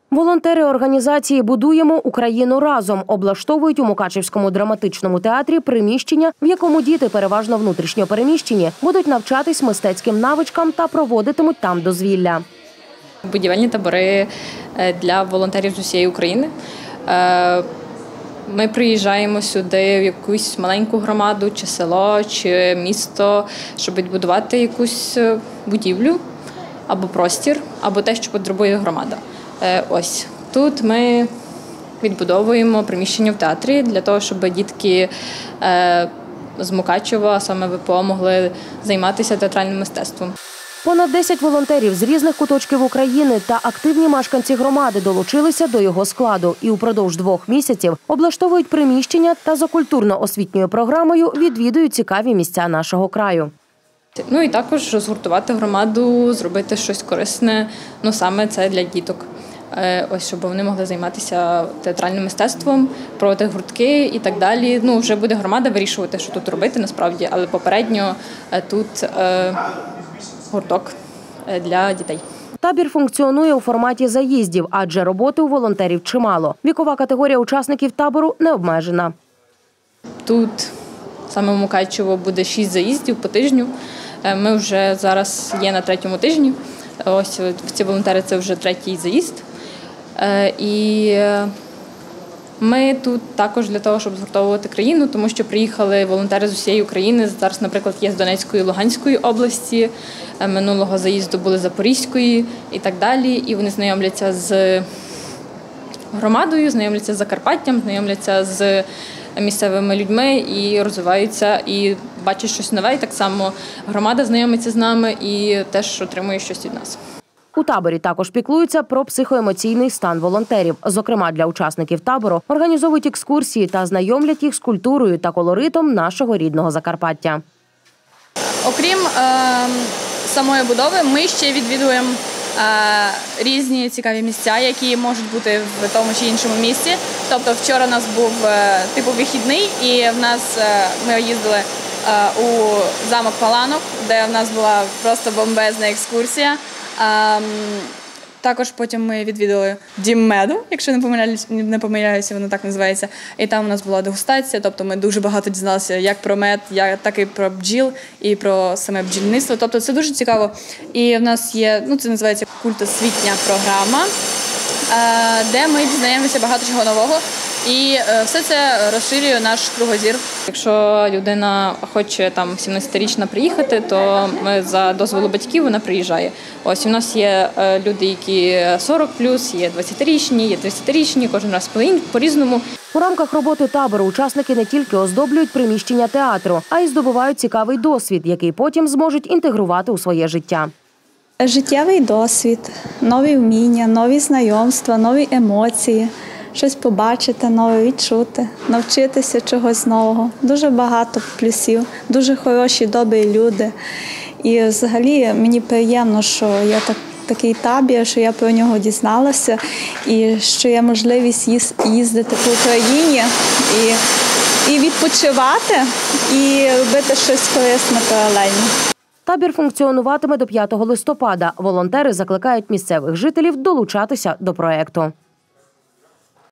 Волонтери організації «Будуємо Україну разом» облаштовують у Мукачівському драматичному театрі приміщення, в якому діти, переважно внутрішньо переміщені, будуть навчатись мистецьким навичкам та проводитимуть там дозвілля. Будівельні табори для волонтерів з усієї України. Ми приїжджаємо сюди в якусь маленьку громаду, чи село, чи місто, щоб відбудувати якусь будівлю або простір, або те, що потребує громада. Ось тут ми відбудовуємо приміщення в театрі для того, щоб дітки з Мукачева, саме ВПО, могли займатися театральним мистецтвом. Понад 10 волонтерів з різних куточків України та активні мешканці громади долучилися до його складу і упродовж 2 місяців облаштовують приміщення та за культурно-освітньою програмою відвідують цікаві місця нашого краю. Ну і також розгуртувати громаду, зробити щось корисне, саме це для діток. Ось, щоб вони могли займатися театральним мистецтвом, проводити гуртки і так далі. Вже буде громада вирішувати, що тут робити насправді, але попередньо тут гурток для дітей. Табір функціонує у форматі заїздів, адже роботи у волонтерів чимало. Вікова категорія учасників табору не обмежена. Тут саме в Мукачево буде 6 заїздів по тижню. Ми вже зараз є на 3-му тижні. Ось ці волонтери – це вже 3-й заїзд. І ми тут також для того, щоб згуртовувати країну, тому що приїхали волонтери з усієї України. Зараз, наприклад, є з Донецької і Луганської області, минулого заїзду були з Запорізької і так далі. І вони знайомляться з громадою, знайомляться з Закарпаттям, знайомляться з місцевими людьми і розвиваються, і бачать щось нове. І так само громада знайомиться з нами і теж отримує щось від нас. У таборі також піклуються про психоемоційний стан волонтерів. Зокрема, для учасників табору організовують екскурсії та знайомлять їх з культурою та колоритом нашого рідного Закарпаття. Окрім самої будови, ми ще відвідуємо різні цікаві місця, які можуть бути в тому чи іншому місці. Тобто вчора у нас був типу вихідний, і ми їздили у замок Паланок, де в нас була просто бомбезна екскурсія. Також потім ми відвідали Дім меду, якщо не помиляюся, воно так називається. І там у нас була дегустація, тобто ми дуже багато дізналися як про мед, так і про бджіл, і про саме бджільництво. Тобто це дуже цікаво. І в нас є, це називається культосвітня програма, де ми дізнаємося багато чого нового. І все це розширює наш кругозір. Якщо людина хоче 17-річна приїхати, то ми за дозволу батьків вона приїжджає. Ось у нас є люди, які 40+, є 20-річні, є 30-річні, кожен раз по-різному. У рамках роботи табору учасники не тільки оздоблюють приміщення театру, а й здобувають цікавий досвід, який потім зможуть інтегрувати у своє життя. Життєвий досвід, нові вміння, нові знайомства, нові емоції. Щось побачити, нове відчути, навчитися чогось нового. Дуже багато плюсів, дуже хороші, добрі люди. І взагалі мені приємно, що є такий табір, що я про нього дізналася, і що є можливість їздити по Україні і відпочивати, і робити щось корисне паралельно. Табір функціонуватиме до 5 листопада. Волонтери закликають місцевих жителів долучатися до проєкту.